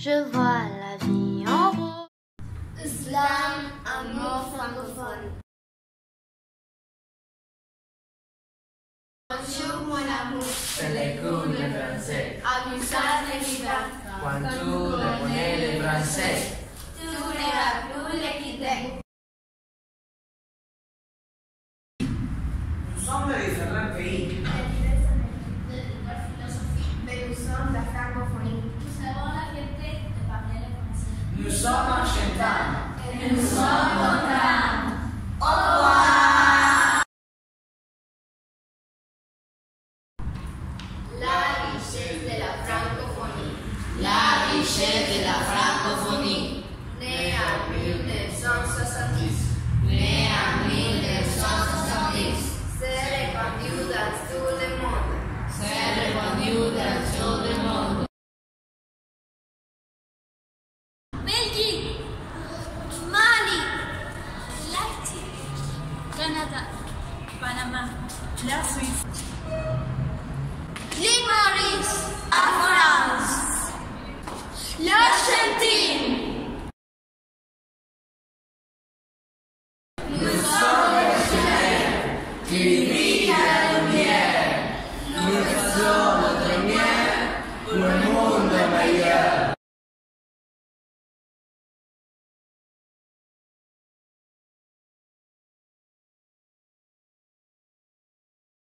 Je vois la vie en rose. Islam, amour francophone. Bonjour mon amour. C'est les cours de français. Amusant évident. Quand tu connais le français, Tu n'auras plus l'équité. nous sommes de différents pays. Mais nous sommes la francophonie. Nous avons la fierté de parler le français. Nous sommes enchantants. Et nous sommes contents. Au revoir. La richesse de la francophonie. La richesse de la francophonie. Née en 1970. Née en 1970. S'est répandue dans tout le monde. S'est répandue dans tout le monde. Belgique, Mali, Leipzig, Canada, Panama, la Suisse, L'île Maurice, en France. L'Argentine.